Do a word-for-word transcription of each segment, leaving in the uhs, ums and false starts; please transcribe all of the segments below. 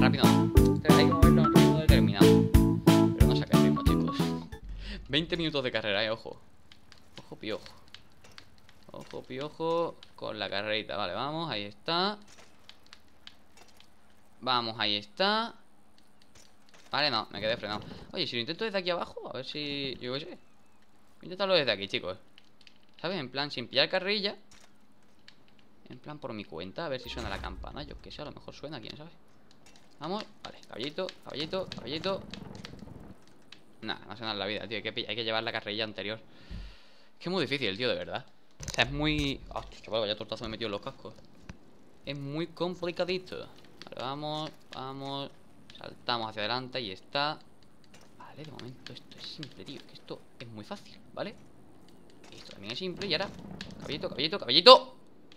rápido no. Este hay que moverlo a un ritmo determinado. Pero no saca el ritmo, chicos. veinte minutos de carrera, eh, ojo. Ojo, piojo. Ojo, piojo. Con la carrerita, vale, vamos, ahí está. Vamos, ahí está. Vale, no, me quedé frenado. Oye, si lo intento desde aquí abajo, a ver si... Yo qué sé. Voy a intentarlo desde aquí, chicos. ¿Sabes? En plan, sin pillar carrilla. En plan, por mi cuenta, a ver si suena la campana. Yo qué sé, a lo mejor suena, quién sabe. Vamos, vale, caballito, caballito, caballito. Nah, no suena en la vida, tío. Hay que, hay que llevar la carrilla anterior. Es que es muy difícil, tío, de verdad. O sea, es muy... Hostia, chaval, vaya tortazo me he metido en los cascos. Es muy complicadito. Vale, vamos, vamos. Saltamos hacia adelante, y está. Vale, de momento esto es simple, tío. Que esto es muy fácil, ¿vale? Esto también es simple, y ahora caballito, caballito, caballito.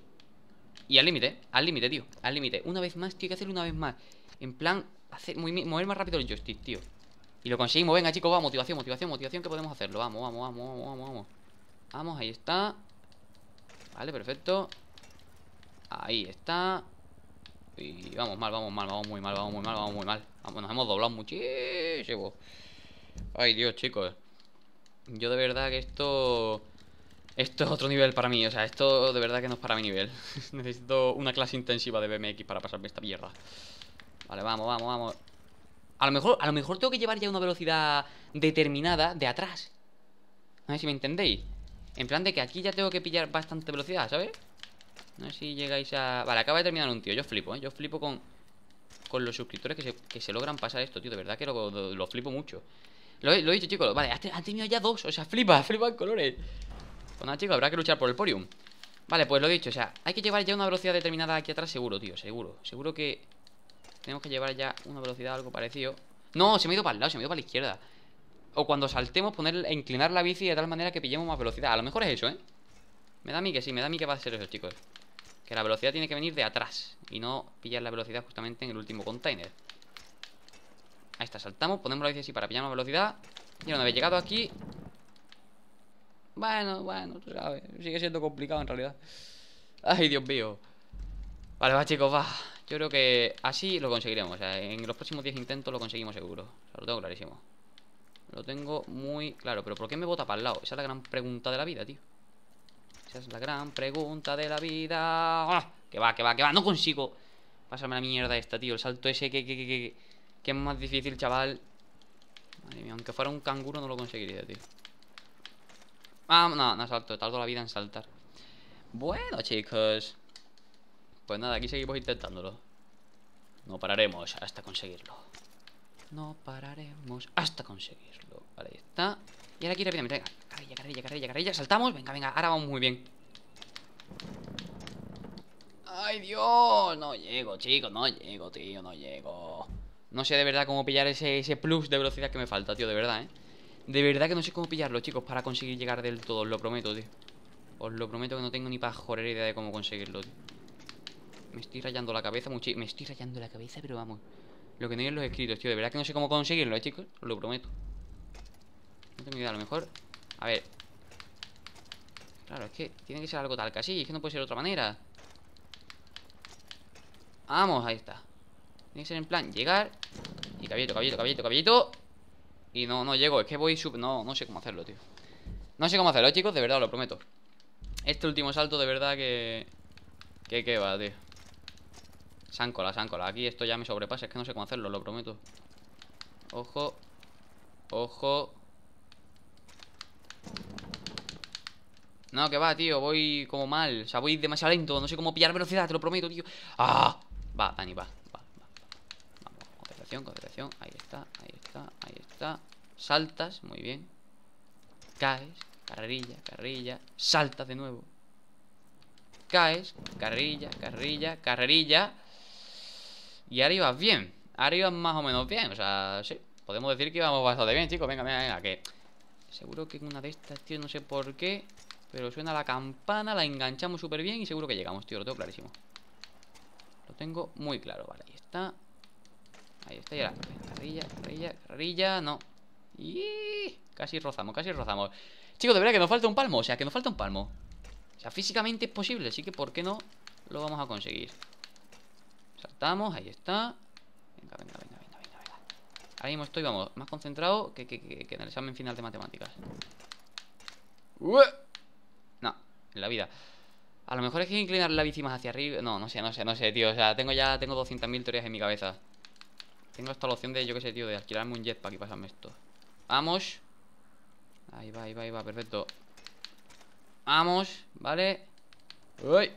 Y al límite, al límite, tío. Al límite, una vez más, tío, hay que hacerlo una vez más. En plan, hacer, mover más rápido el joystick, tío. Y lo conseguimos, venga, chicos, va, motivación, motivación, motivación. Que podemos hacerlo, vamos, vamos, vamos, vamos, vamos, vamos. Vamos, ahí está. Vale, perfecto. Ahí está. Y vamos mal, vamos mal, vamos muy mal, vamos muy mal, vamos muy mal. Vamos, nos hemos doblado muchísimo. Ay, Dios, chicos. Yo de verdad que esto... Esto es otro nivel para mí, o sea, esto de verdad que no es para mi nivel. Necesito una clase intensiva de B M X para pasarme esta mierda. Vale, vamos, vamos, vamos. A lo mejor, a lo mejor tengo que llevar ya una velocidad determinada de atrás. No sé si me entendéis. En plan de que aquí ya tengo que pillar bastante velocidad, ¿sabes? No sé si llegáis a... Vale, acaba de terminar un tío, yo flipo, ¿eh? Yo flipo con... Con los suscriptores que se, que se logran pasar esto, tío. De verdad que lo, lo, lo flipo mucho. Lo he, lo he dicho, chicos. Vale, han terminado ya dos. O sea, flipa, flipa en colores. Pues nada, chicos, habrá que luchar por el podium. Vale, pues lo he dicho, o sea, hay que llevar ya una velocidad determinada aquí atrás, seguro, tío, seguro. Seguro que tenemos que llevar ya una velocidad algo parecido. No, se me ha ido para el lado, se me ha ido para la izquierda. O cuando saltemos, poner, inclinar la bici de tal manera que pillemos más velocidad. A lo mejor es eso, ¿eh? Me da a mí que sí, me da a mí que va a ser eso, chicos. Que la velocidad tiene que venir de atrás y no pillar la velocidad justamente en el último container. Ahí está, saltamos, ponemos la bici así para pillar más velocidad. Y una vez llegado aquí... Bueno, bueno, tú sabes, sigue siendo complicado en realidad. Ay, Dios mío. Vale, va, chicos, va. Yo creo que así lo conseguiremos. O sea, en los próximos diez intentos lo conseguimos seguro. O sea, lo tengo clarísimo. Lo tengo muy claro. Pero ¿por qué me bota para el lado? Esa es la gran pregunta de la vida, tío. Esa es la gran pregunta de la vida. ¡Ah! Que va, que va, que va. No consigo pasarme la mierda esta, tío. El salto ese que, que, que, que, que es más difícil, chaval. Madre mía, aunque fuera un canguro no lo conseguiría, tío. Ah, no, no salto, tardo la vida en saltar. Bueno, chicos. Pues nada, aquí seguimos intentándolo. No pararemos hasta conseguirlo. No pararemos hasta conseguirlo. Vale, ahí está. Y ahora aquí rápidamente, venga, carrilla, carrilla, carrilla, carrilla. Saltamos, venga, venga, ahora vamos muy bien. Ay, Dios, no llego, chicos, no llego, tío, no llego. No sé de verdad cómo pillar ese, ese plus de velocidad que me falta, tío, de verdad, eh. De verdad que no sé cómo pillarlo, chicos, para conseguir llegar del todo, os lo prometo, tío. Os lo prometo que no tengo ni pajolera idea de cómo conseguirlo, tío. Me estoy rayando la cabeza mucho. Me estoy rayando la cabeza, pero vamos. Lo que no hay en los escritos, tío. De verdad que no sé cómo conseguirlo, eh, chicos. Os lo prometo. No tengo idea, a lo mejor. A ver. Claro, es que tiene que ser algo tal que así. Es que no puede ser de otra manera. Vamos, ahí está. Tiene que ser en plan, llegar. Y caballito, caballito, caballito, caballito. Y no, no llego, es que voy sub... No, no sé cómo hacerlo, tío. No sé cómo hacerlo, ¿eh, chicos, de verdad, os lo prometo. Este último salto, de verdad que... Que que va, tío. Sáncola, sáncola. Aquí esto ya me sobrepasa, es que no sé cómo hacerlo, os lo prometo. Ojo. Ojo. No, que va, tío, voy como mal. O sea, voy demasiado lento, no sé cómo pillar velocidad, te lo prometo, tío. ¡Ah! Va, Dani, va, va, va. Vamos, concentración, concentración. Ahí está, ahí está, ahí está. Saltas, muy bien. Caes, carrerilla, carrerilla. Saltas de nuevo. Caes, carrerilla, carrerilla, carrerilla. Y ahora ibas bien. Ahora ibas más o menos bien, o sea, sí. Podemos decir que íbamos bastante bien, chicos. Venga, venga, venga, que... Seguro que en una de estas, tío, no sé por qué, pero suena la campana, la enganchamos súper bien y seguro que llegamos, tío, lo tengo clarísimo. Lo tengo muy claro, vale, ahí está. Ahí está, y ahora, carrilla, carrilla, carrilla, no. Y casi rozamos, casi rozamos. Chicos, de verdad que nos falta un palmo, o sea, que nos falta un palmo. O sea, físicamente es posible, así que ¿por qué no lo vamos a conseguir? Saltamos, ahí está. Venga, venga, Ahora mismo estoy, vamos, más concentrado que, que, que, que en el examen final de matemáticas. ¡Ué! No, en la vida. A lo mejor es que inclinar la bici más hacia arriba. No, no sé, no sé, no sé, tío. O sea, tengo ya, tengo doscientas mil teorías en mi cabeza. Tengo hasta la opción de, yo qué sé, tío, de alquilarme un jetpack y pasarme esto. Vamos. Ahí va, ahí va, ahí va, perfecto. Vamos, vale. Uy.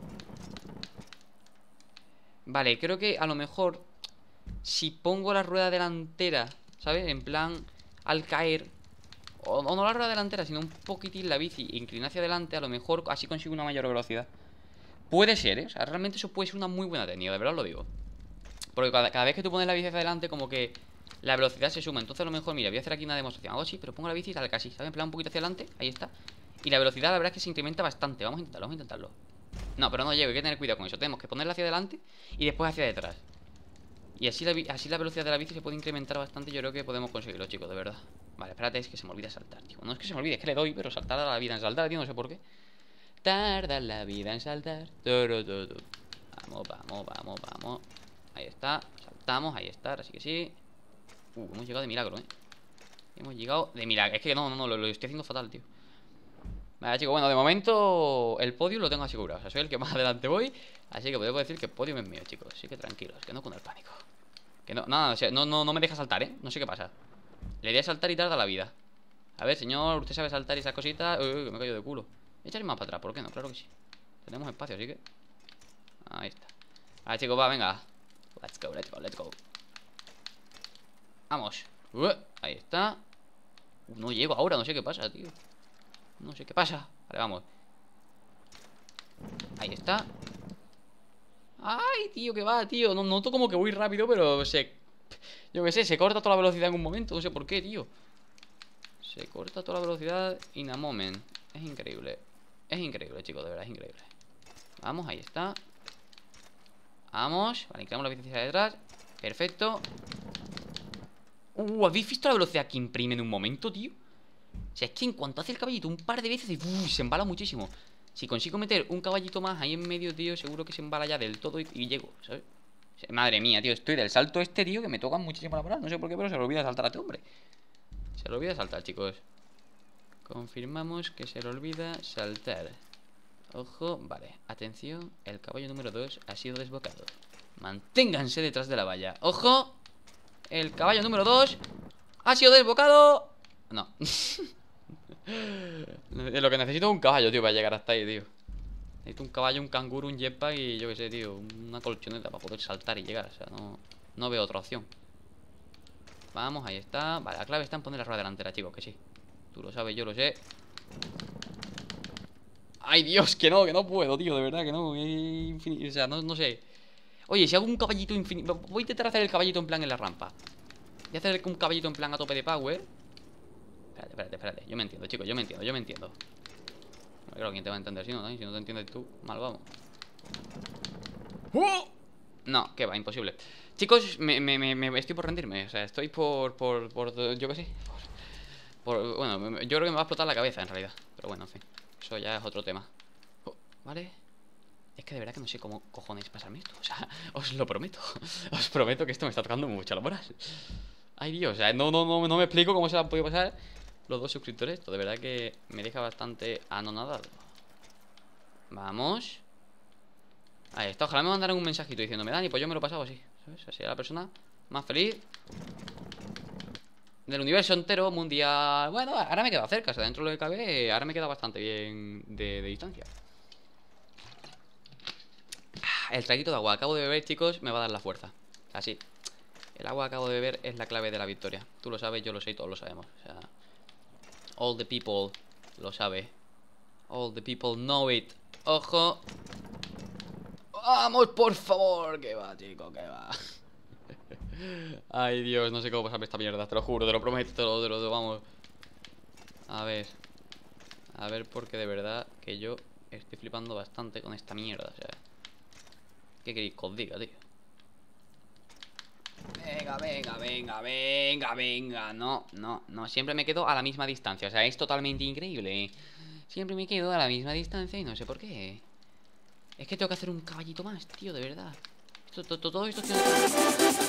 Vale, creo que a lo mejor si pongo la rueda delantera, ¿sabes? En plan, al caer, o, o no la rueda delantera, sino un poquitín la bici inclinar hacia adelante, a lo mejor así consigo una mayor velocidad. Puede ser, ¿eh? O sea, realmente eso puede ser una muy buena técnica, de verdad lo digo. Porque cada, cada vez que tú pones la bici hacia adelante, como que la velocidad se suma. Entonces a lo mejor, mira, voy a hacer aquí una demostración. Hago así, pero pongo la bici tal casi, ¿sabes? En plan un poquito hacia adelante, ahí está. Y la velocidad la verdad es que se incrementa bastante. Vamos a intentarlo, vamos a intentarlo. No, pero no llego, hay que tener cuidado con eso. Tenemos que ponerla hacia adelante y después hacia detrás. Y así la, así la velocidad de la bici se puede incrementar bastante. Yo creo que podemos conseguirlo, chicos, de verdad. Vale, espérate, es que se me olvida saltar, tío. No es que se me olvide, es que le doy, pero saltar a la vida en saltar, tío, no sé por qué. Tarda la vida en saltar. Vamos, vamos, vamos, vamos. Ahí está, saltamos, ahí está, así que sí. Uh, hemos llegado de milagro, eh. Hemos llegado de milagro. Es que no, no, no, lo, lo estoy haciendo fatal, tío. Vale, chicos, bueno, de momento el podio lo tengo asegurado. O sea, soy el que más adelante voy. Así que podemos decir que el podio es mío, chicos. Así que tranquilos, que no con el pánico. Que no, nada, o sea, no, no, no me deja saltar, ¿eh? No sé qué pasa. Le di a saltar y tarda la vida. A ver, señor, usted sabe saltar y esas cositas. Uy, que me caigo de culo. Voy a echar más para atrás, ¿por qué no? Claro que sí. Tenemos espacio, así que ahí está. Vale, chicos, va, venga. Let's go, let's go, let's go. Vamos. Uh, ahí está. Uh, no llego ahora, no sé qué pasa, tío. No sé qué pasa. Vale, vamos. Ahí está. Ay, tío, que va, tío. No noto como que voy rápido, pero se... Yo qué sé, se corta toda la velocidad en un momento. No sé por qué, tío. Se corta toda la velocidad in a moment. Es increíble. Es increíble, chicos, de verdad, es increíble. Vamos, ahí está. Vamos. Vale, inclinamos la bici hacia detrás. Perfecto. Uh, ¿habéis visto la velocidad que imprime en un momento, tío? O sea, es que en cuanto hace el caballito un par de veces uh, se embala muchísimo. Si consigo meter un caballito más ahí en medio, tío, seguro que se embala ya del todo y, y llego, ¿sabes? O sea, madre mía, tío, estoy del salto este, tío, que me toca muchísimo la moral. No sé por qué, pero se le olvida saltar a este hombre. Se le olvida saltar, chicos. Confirmamos que se le olvida saltar. Ojo, vale, atención. El caballo número dos ha sido desbocado. Manténganse detrás de la valla. ¡Ojo! El caballo número dos ha sido desbocado. No. Lo que necesito es un caballo, tío, para llegar hasta ahí, tío. Necesito un caballo, un canguro, un jetpack y yo qué sé, tío, una colchoneta para poder saltar y llegar. O sea, no, no veo otra opción. Vamos, ahí está. Vale, la clave está en poner la rueda delantera, chicos, que sí. Tú lo sabes, yo lo sé. Ay, Dios, que no, que no puedo, tío, de verdad que no. O sea, no, no sé. Oye, si hago un caballito infinito. Voy a intentar hacer el caballito en plan en la rampa. Voy a hacer un caballito en plan a tope de power. Espérate, espérate, espérate. Yo me entiendo, chicos, yo me entiendo, yo me entiendo. No, claro, ¿quién te va a entender si no? ¿no? Si no te entiendes tú, mal vamos. ¡Oh! No, que va, imposible. Chicos, me, me, me, me estoy por rendirme. O sea, estoy por, por, por yo qué sé por, por, bueno, yo creo que me va a explotar la cabeza en realidad. Pero bueno, en fin, eso ya es otro tema. Oh, ¿vale? Es que de verdad que no sé cómo cojones pasarme esto. O sea, os lo prometo. Os prometo que esto me está tocando mucho la moral. Ay, Dios, o sea, no, no, no, no me explico cómo se la han podido pasar los dos suscriptores. Esto de verdad que me deja bastante anonadado. Vamos. Ahí está, ojalá me mandaran un mensajito diciéndome, Dani, pues yo me lo he pasado así, ¿sabes? Así era la persona más feliz del universo entero, mundial. Bueno, ahora me he quedado cerca, o sea, dentro de lo que cabe, ahora me he quedado bastante bien de, de distancia. El traguito de agua que acabo de beber, chicos, me va a dar la fuerza. Así. El agua que acabo de beber es la clave de la victoria. Tú lo sabes, yo lo sé y todos lo sabemos. O sea, all the people lo sabe. All the people know it. Ojo. Vamos, por favor. Que va, chico, que va. Ay, Dios, no sé cómo pasarme esta mierda. Te lo juro, te lo prometo, te lo, te lo, vamos. A ver. A ver, porque de verdad que yo estoy flipando bastante con esta mierda. O sea, ¿qué queréis que os diga, tío? Venga, venga, venga, venga, venga. No, no, no, siempre me quedo a la misma distancia. O sea, es totalmente increíble. Siempre me quedo a la misma distancia y no sé por qué. Es que tengo que hacer un caballito más, tío, de verdad. Esto, todo, todo esto...